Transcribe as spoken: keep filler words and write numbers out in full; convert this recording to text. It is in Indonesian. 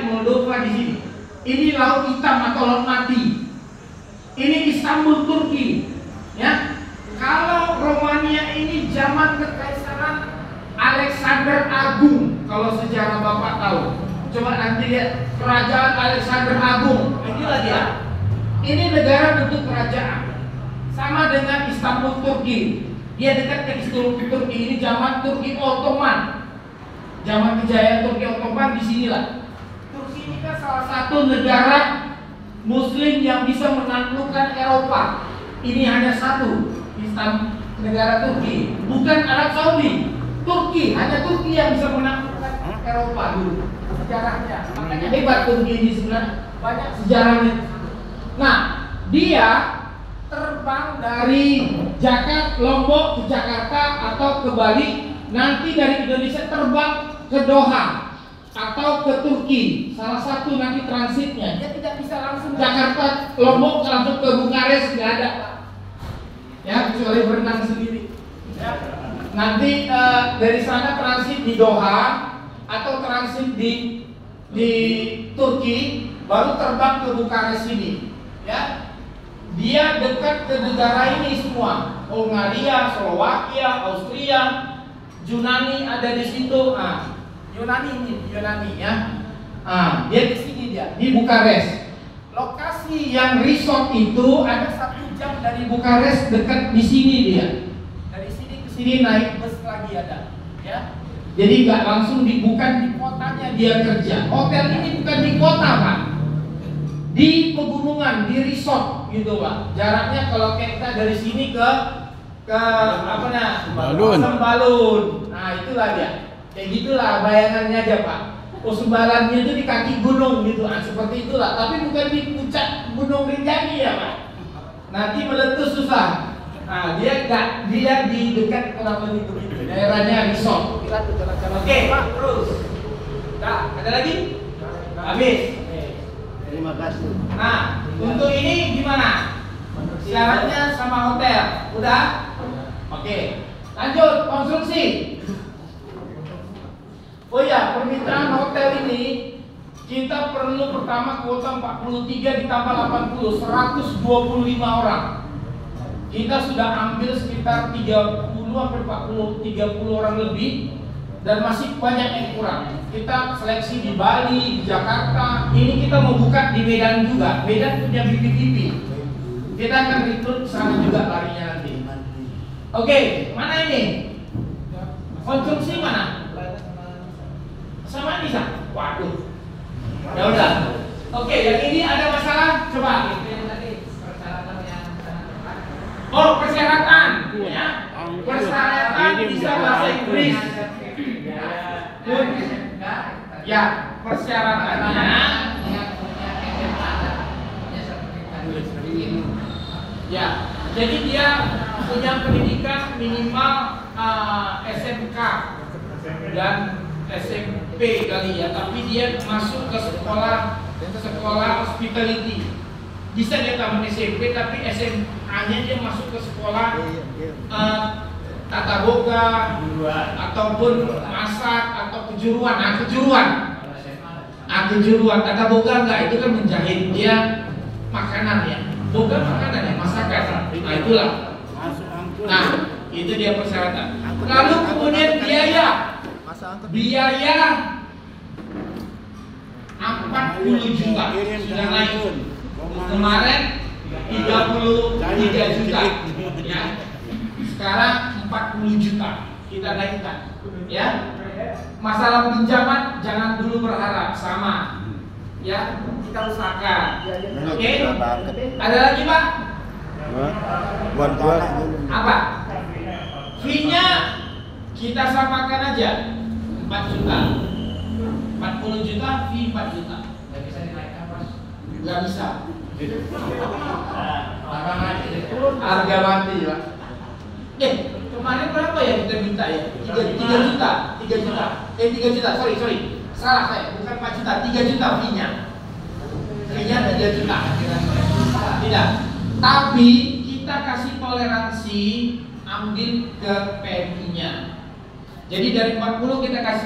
Moldova di sini. Ini Laut Hitam atau Laut Mati. Ini Istanbul, Turki. Ya, kalau Romania ini zaman kekaisaran Alexander Agung. Kalau sejarah Bapak tahu, coba nanti lihat kerajaan Alexander Agung. Inilah dia. Ini negara bentuk kerajaan. Sama dengan Istanbul, Turki. Dia dekat ke Istanbul, Turki. Ini zaman Turki Ottoman. Zaman kejayaan Turki Ottoman di sinilah. Turki ini kan salah satu negara Muslim yang bisa menaklukkan Eropa. Ini hanya satu, Islam negara Turki, bukan Arab Saudi. Turki, hanya Turki yang bisa menaklukkan Eropa dulu. Sejarahnya, makanya hebat Turki ini sebenarnya, banyak sejarahnya. Nah, dia terbang dari Jakarta, Lombok ke Jakarta atau ke Bali. Nanti dari Indonesia terbang ke Doha atau ke Turki, salah satu nanti transitnya. Dia tidak bisa langsung Jakarta, Lombok langsung ke Bukares, nggak ada, ya, kecuali berenang sendiri. Ya. Nanti uh, dari sana transit di Doha atau transit di di Turki, baru terbang ke Bukares ini. Ya, dia dekat ke negara ini semua, Hungaria, Slovakia, Austria, Yunani ada di situ. Ah, Yunani ini, Yunani ya. Ah, dia di sini dia, di Bukares. Lokasi yang resort itu ada satu jam dari Bukares, dekat di sini dia. Dari sini ke sini naik bus lagi ada, ya. Jadi nggak langsung di, bukan di kotanya dia kerja. Hotel ini bukan di kota Pak, di pegunungan, di resort gitu Pak. Jaraknya kalau kita dari sini ke ke apa nah? Sembalun. Sembalun. Nah itulah dia. Kayak gitulah bayangannya aja Pak. Oh Sembalannya itu di kaki gunung gitu, nah, seperti itulah. Tapi bukan di puncak Gunung Rinjani ya Pak. Nanti meletus susah. Nah dia enggak, dia di dekat kurang lebih begitu. Daerahnya resort. Oke Pak, terus. Nah, ada lagi? Habis. Terima kasih. Nah, untuk ini gimana? Syaratnya sama hotel, udah? Oke. Lanjut konstruksi. Oh ya, permintaan hotel ini kita perlu pertama kuota empat puluh tiga ditambah delapan puluh, seratus dua puluh lima orang. Kita sudah ambil sekitar tiga puluh sampai empat puluh, tiga puluh orang lebih dan masih banyak yang kurang. Kita seleksi di Bali, di Jakarta. Ini kita mau buka di Medan juga. Medan punya bibit-bibit. Kita akan rekrut sana juga larinya nanti. Oke, mana ini? Konstruksi mana? Sama Nisa. Waduh. Ya udah. Oke, yang ini ada masalah? Coba. Oh, persyaratan. Ya. Persyaratan bisa bahasa Inggris. Ya, persyaratannya. Ya, jadi dia punya pendidikan minimal uh, S M K dan S M P kali ya, tapi dia masuk ke sekolah sekolah hospitality. Bisa dia tamat S M P tapi S M A-nya dia masuk ke sekolah uh, tata boga ataupun masak atau kejuruan. Nah, kejuruan. Ah, kejuruan tata boga enggak, itu kan menjahit, dia makanan ya. Boga makanan ya, masakan. Nah, itulah. Nah, itu dia persyaratan. Lalu kemudian biaya. Biaya empat puluh juta sudah naik. Kemarin tiga puluh tiga juta ya. Sekarang empat puluh juta kita naikkan ya. Masalah pinjaman jangan dulu berharap, sama ya, kita usahakan. Oke okay? Ada lagi Pak? Buat buat apa? Fee-nya kita samakan aja empat juta, empat puluh juta, fee empat juta. Gak bisa dinaikkan Mas? Gak bisa. Harga mati Pak. Eh, kemarin berapa ya kita minta ya? tiga juta, tiga juta. Eh tiga juta, sorry, sorry. Salah saya, bukan empat juta, tiga juta fee-nya. Fee-nya tiga juta. Tidak. Tapi kita kasih toleransi ambil ke P M I-nya. Jadi dari empat puluh kita kasih